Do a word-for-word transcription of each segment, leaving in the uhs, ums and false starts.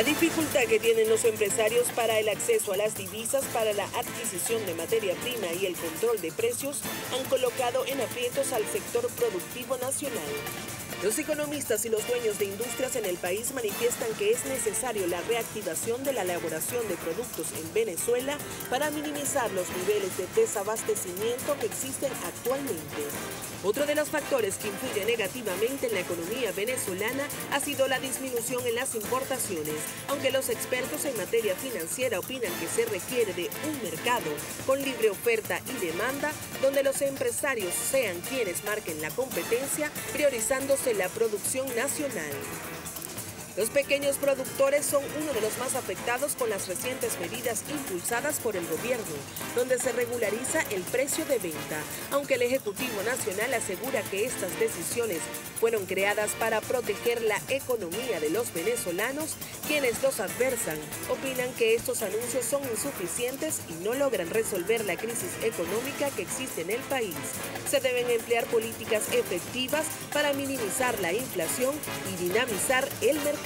La dificultad que tienen los empresarios para el acceso a las divisas para la adquisición de materia prima y el control de precios han colocado en aprietos al sector productivo nacional. Los economistas y los dueños de industrias en el país manifiestan que es necesario la reactivación de la elaboración de productos en Venezuela para minimizar los niveles de desabastecimiento que existen actualmente. Otro de los factores que influye negativamente en la economía venezolana ha sido la disminución en las importaciones, aunque los expertos en materia financiera opinan que se requiere de un mercado con libre oferta y demanda, donde los empresarios sean quienes marquen la competencia, priorizándose la producción nacional. Los pequeños productores son uno de los más afectados con las recientes medidas impulsadas por el gobierno, donde se regulariza el precio de venta, aunque el Ejecutivo Nacional asegura que estas decisiones fueron creadas para proteger la economía de los venezolanos. Quienes los adversan opinan que estos anuncios son insuficientes y no logran resolver la crisis económica que existe en el país. Se deben emplear políticas efectivas para minimizar la inflación y dinamizar el mercado.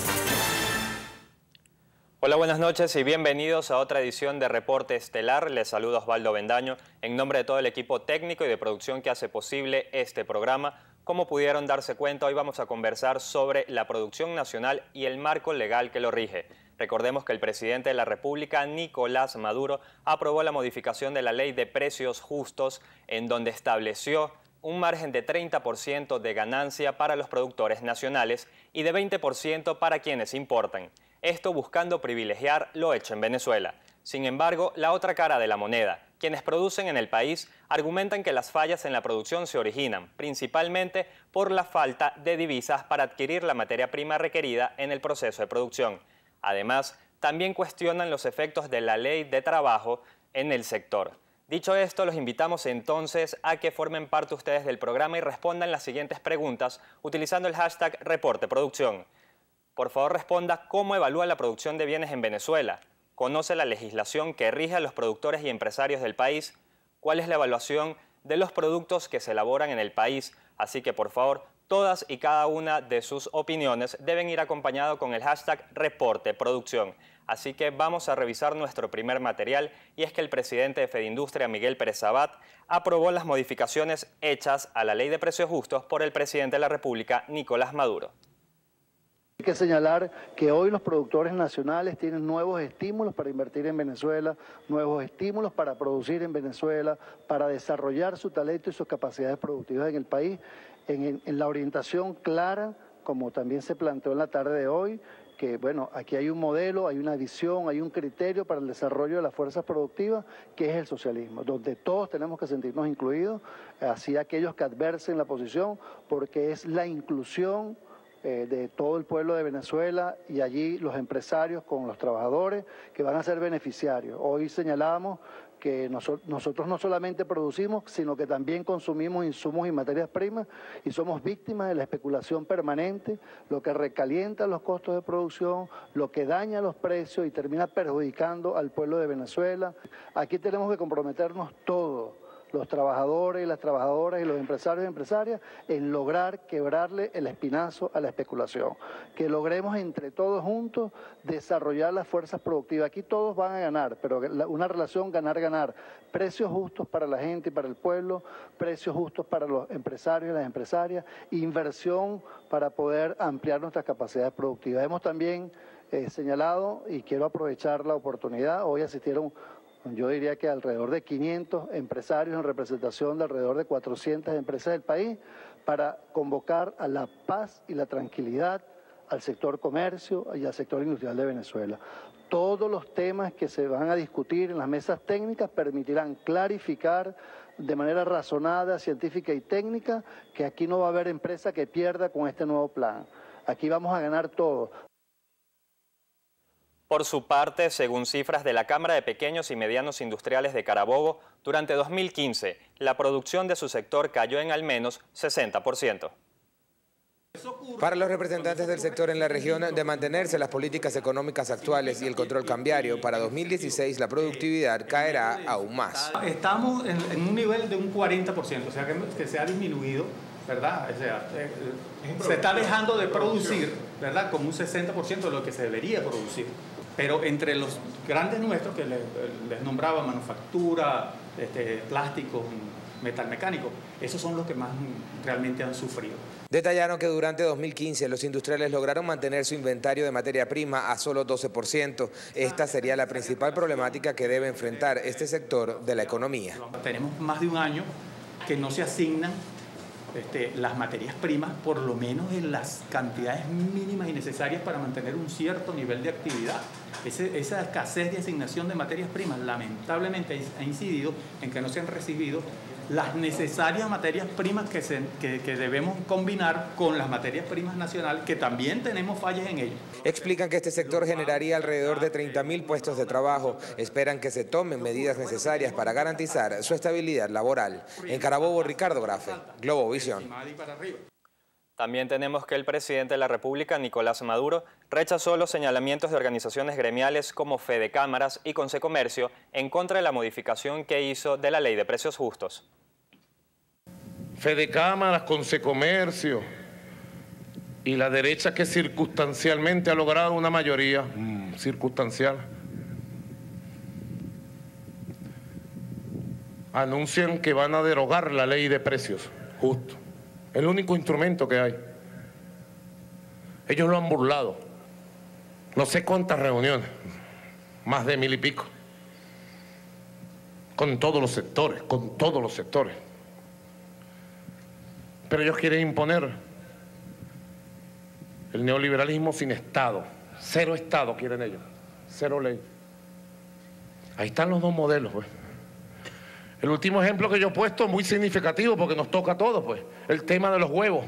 Hola, buenas noches y bienvenidos a otra edición de Reporte Estelar. Les saluda Osvaldo Bendaño en nombre de todo el equipo técnico y de producción que hace posible este programa. Como pudieron darse cuenta, hoy vamos a conversar sobre la producción nacional y el marco legal que lo rige. Recordemos que el presidente de la República, Nicolás Maduro, aprobó la modificación de la Ley de Precios Justos, en donde estableció un margen de treinta por ciento de ganancia para los productores nacionales y de veinte por ciento para quienes importan. Esto buscando privilegiar lo hecho en Venezuela. Sin embargo, la otra cara de la moneda, quienes producen en el país, argumentan que las fallas en la producción se originan principalmente por la falta de divisas para adquirir la materia prima requerida en el proceso de producción. Además, también cuestionan los efectos de la ley de trabajo en el sector. Dicho esto, los invitamos entonces a que formen parte ustedes del programa y respondan las siguientes preguntas utilizando el hashtag ReporteProducción. Por favor, responda cómo evalúa la producción de bienes en Venezuela. ¿Conoce la legislación que rige a los productores y empresarios del país? ¿Cuál es la evaluación de los productos que se elaboran en el país? Así que, por favor, todas y cada una de sus opiniones deben ir acompañado con el hashtag ReporteProducción. Así que vamos a revisar nuestro primer material, y es que el presidente de Fedindustria, Miguel Pérez Abad, aprobó las modificaciones hechas a la Ley de Precios Justos por el presidente de la República, Nicolás Maduro. Hay que señalar que hoy los productores nacionales tienen nuevos estímulos para invertir en Venezuela, nuevos estímulos para producir en Venezuela, para desarrollar su talento y sus capacidades productivas en el país, en, en, en la orientación clara, como también se planteó en la tarde de hoy, que bueno, aquí hay un modelo, hay una visión, hay un criterio para el desarrollo de las fuerzas productivas, que es el socialismo, donde todos tenemos que sentirnos incluidos, así aquellos que adversen la posición, porque es la inclusión eh, de todo el pueblo de Venezuela y allí los empresarios con los trabajadores que van a ser beneficiarios. Hoy señalamos que noso- nosotros no solamente producimos, sino que también consumimos insumos y materias primas y somos víctimas de la especulación permanente, lo que recalienta los costos de producción, lo que daña los precios y termina perjudicando al pueblo de Venezuela. Aquí tenemos que comprometernos todos, los trabajadores y las trabajadoras y los empresarios y empresarias, en lograr quebrarle el espinazo a la especulación, que logremos entre todos juntos desarrollar las fuerzas productivas. Aquí todos van a ganar, pero una relación ganar-ganar, precios justos para la gente y para el pueblo, precios justos para los empresarios y las empresarias, inversión para poder ampliar nuestras capacidades productivas. Hemos también eh, señalado, y quiero aprovechar la oportunidad, hoy asistieron, yo diría que alrededor de quinientos empresarios en representación de alrededor de cuatrocientas empresas del país, para convocar a la paz y la tranquilidad al sector comercio y al sector industrial de Venezuela. Todos los temas que se van a discutir en las mesas técnicas permitirán clarificar de manera razonada, científica y técnica que aquí no va a haber empresa que pierda con este nuevo plan. Aquí vamos a ganar todos. Por su parte, según cifras de la Cámara de Pequeños y Medianos Industriales de Carabobo, durante dos mil quince, la producción de su sector cayó en al menos sesenta por ciento. Para los representantes del sector en la región, de mantenerse las políticas económicas actuales y el control cambiario, para dos mil dieciséis la productividad caerá aún más. Estamos en, en un nivel de un cuarenta por ciento, o sea que, que se ha disminuido ¿verdad? O sea, eh, se está dejando de producir, ¿verdad? Como un sesenta por ciento de lo que se debería producir. Pero entre los grandes nuestros, que les, les nombraba manufactura, este, plásticos, metalmecánicos, esos son los que más realmente han sufrido. Detallaron que durante dos mil quince los industriales lograron mantener su inventario de materia prima a solo doce por ciento. Esta sería la principal problemática que debe enfrentar este sector de la economía. Tenemos más de un año que no se asignan este, las materias primas, por lo menos en las cantidades mínimas y necesarias para mantener un cierto nivel de actividad. Ese, esa escasez de asignación de materias primas lamentablemente ha incidido en que no se han recibido las necesarias materias primas que, se, que, que debemos combinar con las materias primas nacionales, que también tenemos fallas en ello. Explican que este sector generaría alrededor de treinta mil puestos de trabajo. Esperan que se tomen medidas necesarias para garantizar su estabilidad laboral. En Carabobo, Ricardo Grafe, Globovisión. También tenemos que el presidente de la República, Nicolás Maduro, rechazó los señalamientos de organizaciones gremiales como Fedecámaras y Consecomercio en contra de la modificación que hizo de la Ley de Precios Justos. Fedecámaras, Consecomercio y la derecha que circunstancialmente ha logrado una mayoría mmm, circunstancial, anuncian que van a derogar la Ley de Precios Justos. El único instrumento que hay. Ellos lo han burlado. No sé cuántas reuniones, más de mil y pico, con todos los sectores, con todos los sectores. Pero ellos quieren imponer el neoliberalismo sin Estado. Cero Estado quieren ellos, cero ley. Ahí están los dos modelos, pues. El último ejemplo que yo he puesto, muy significativo porque nos toca a todos, pues, el tema de los huevos.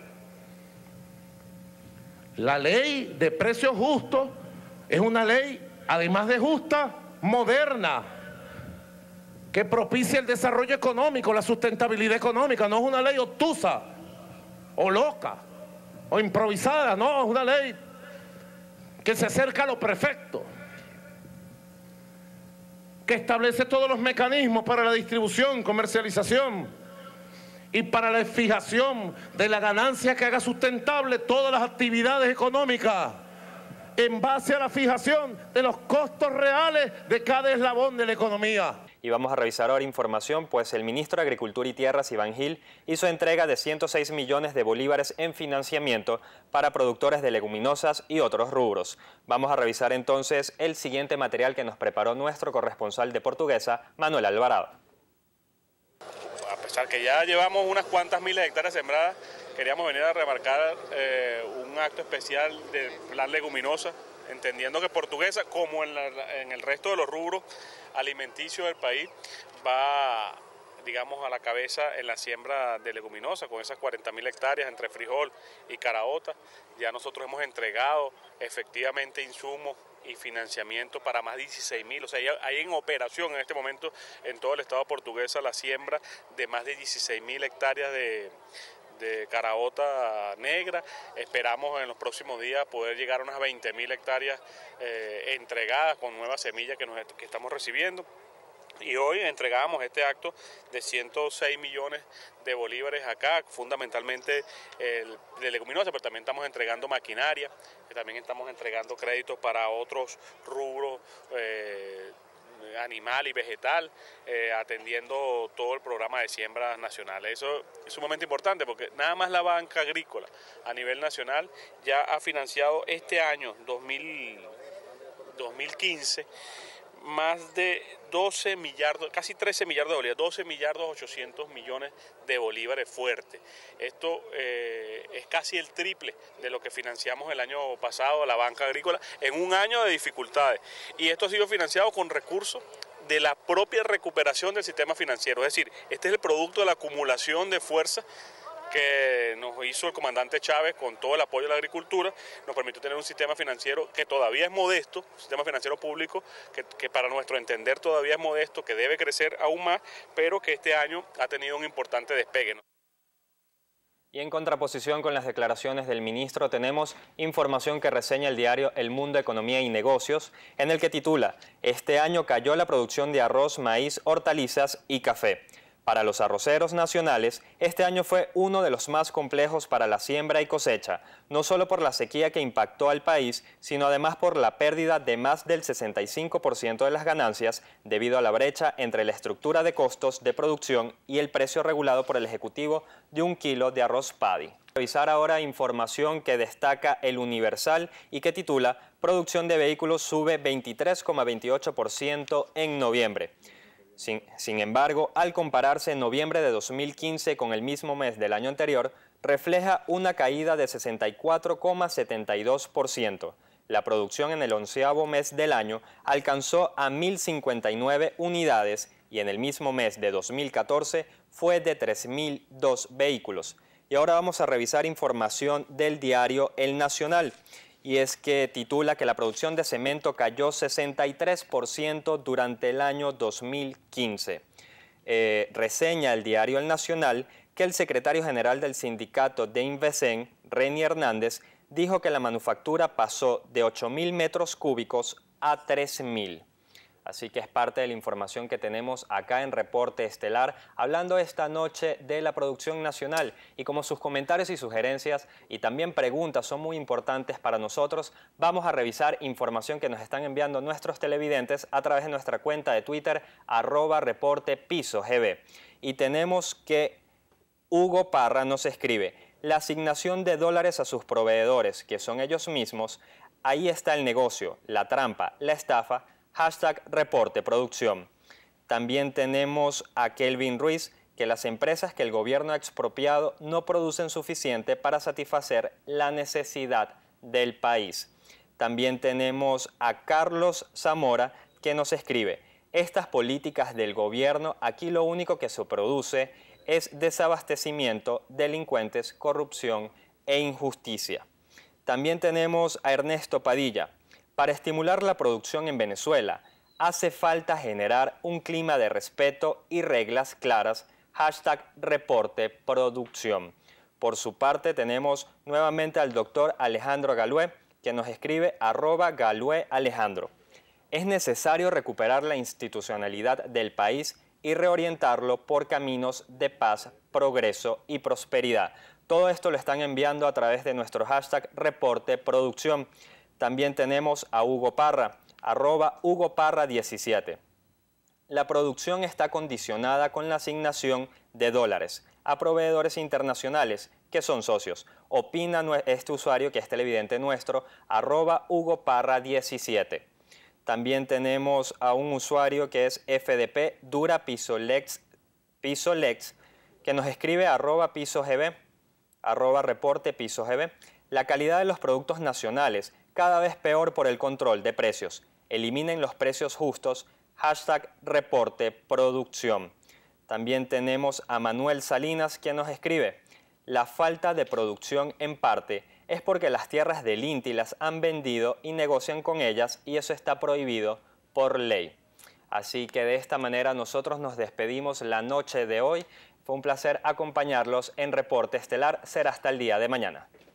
La ley de precios justos es una ley, además de justa, moderna, que propicia el desarrollo económico, la sustentabilidad económica. No es una ley obtusa, o loca, o improvisada, no, es una ley que se acerca a lo perfecto, que establece todos los mecanismos para la distribución, comercialización y para la fijación de la ganancia que haga sustentable todas las actividades económicas en base a la fijación de los costos reales de cada eslabón de la economía. Y vamos a revisar ahora información, pues el ministro de Agricultura y Tierras, Iván Gil, hizo entrega de ciento seis millones de bolívares en financiamiento para productores de leguminosas y otros rubros. Vamos a revisar entonces el siguiente material que nos preparó nuestro corresponsal de Portuguesa, Manuel Alvarado. A pesar que ya llevamos unas cuantas miles de hectáreas sembradas, queríamos venir a remarcar eh, un acto especial del plan leguminosa, entendiendo que Portuguesa, como en, la, en el resto de los rubros alimenticios del país, va, digamos, a la cabeza en la siembra de leguminosa, con esas cuarenta mil hectáreas entre frijol y caraota. Ya nosotros hemos entregado efectivamente insumos y financiamiento para más de dieciséis mil, o sea, hay en operación en este momento en todo el estado Portuguesa la siembra de más de dieciséis mil hectáreas de de caraota negra. Esperamos en los próximos días poder llegar a unas veinte mil hectáreas eh, entregadas con nuevas semillas que, nos, que estamos recibiendo. Y hoy entregamos este acto de ciento seis millones de bolívares acá, fundamentalmente el, de leguminosa, pero también estamos entregando maquinaria, que también estamos entregando créditos para otros rubros eh, animal y vegetal, eh, atendiendo todo el programa de siembras nacionales. Eso es sumamente importante porque nada más la banca agrícola a nivel nacional ya ha financiado este año dos mil quince más de doce millardos, casi trece millardos de bolívares, doce millardos ochocientos millones de bolívares fuertes. Esto eh, es casi el triple de lo que financiamos el año pasado a la banca agrícola en un año de dificultades. Y esto ha sido financiado con recursos de la propia recuperación del sistema financiero. Es decir, este es el producto de la acumulación de fuerzas que nos hizo el comandante Chávez con todo el apoyo de la agricultura, nos permitió tener un sistema financiero que todavía es modesto, un sistema financiero público que, que para nuestro entender todavía es modesto, que debe crecer aún más, pero que este año ha tenido un importante despegue, ¿no? Y en contraposición con las declaraciones del ministro tenemos información que reseña el diario El Mundo, Economía y Negocios, en el que titula: "Este año cayó la producción de arroz, maíz, hortalizas y café". Para los arroceros nacionales, este año fue uno de los más complejos para la siembra y cosecha, no solo por la sequía que impactó al país, sino además por la pérdida de más del sesenta y cinco por ciento de las ganancias debido a la brecha entre la estructura de costos de producción y el precio regulado por el Ejecutivo de un kilo de arroz paddy. Revisar ahora información que destaca El Universal y que titula «Producción de vehículos sube veintitrés coma veintiocho por ciento en noviembre». Sin, sin embargo, al compararse noviembre de dos mil quince con el mismo mes del año anterior, refleja una caída de sesenta y cuatro coma setenta y dos por ciento. La producción en el onceavo mes del año alcanzó a mil cincuenta y nueve unidades y en el mismo mes de dos mil catorce fue de tres mil dos vehículos. Y ahora vamos a revisar información del diario El Nacional. Y es que titula que la producción de cemento cayó sesenta y tres por ciento durante el año dos mil quince. Eh, reseña el diario El Nacional que el secretario general del sindicato de Invesen, Reni Hernández, dijo que la manufactura pasó de ocho mil metros cúbicos a tres mil. Así que es parte de la información que tenemos acá en Reporte Estelar, hablando esta noche de la producción nacional. Y como sus comentarios y sugerencias y también preguntas son muy importantes para nosotros, vamos a revisar información que nos están enviando nuestros televidentes a través de nuestra cuenta de Twitter, arroba reporte piso gb. Y tenemos que Hugo Parra nos escribe, la asignación de dólares a sus proveedores, que son ellos mismos, ahí está el negocio, la trampa, la estafa, hashtag reporte producción. También tenemos a Kelvin Ruiz, que las empresas que el gobierno ha expropiado no producen suficiente para satisfacer la necesidad del país. También tenemos a Carlos Zamora, que nos escribe, estas políticas del gobierno, aquí lo único que se produce es desabastecimiento, delincuentes, corrupción e injusticia. También tenemos a Ernesto Padilla. Para estimular la producción en Venezuela, hace falta generar un clima de respeto y reglas claras, hashtag reporte producción. Por su parte tenemos nuevamente al doctor Alejandro Galué, que nos escribe arroba Galué Alejandro. Es necesario recuperar la institucionalidad del país y reorientarlo por caminos de paz, progreso y prosperidad. Todo esto lo están enviando a través de nuestro hashtag reporte producción. También tenemos a Hugo Parra, arroba Hugo Parra diecisiete. La producción está condicionada con la asignación de dólares a proveedores internacionales que son socios. Opina este usuario, que es televidente nuestro, arroba Hugo Parra diecisiete. También tenemos a un usuario que es F D P Dura Pisolex, Pisolex que nos escribe arroba piso gb, arroba reporte piso gb. La calidad de los productos nacionales cada vez peor por el control de precios. Eliminen los precios justos, hashtag reporte producción. También tenemos a Manuel Salinas, quien nos escribe, la falta de producción en parte es porque las tierras del INTI las han vendido y negocian con ellas y eso está prohibido por ley. Así que de esta manera nosotros nos despedimos la noche de hoy. Fue un placer acompañarlos en Reporte Estelar. Será hasta el día de mañana.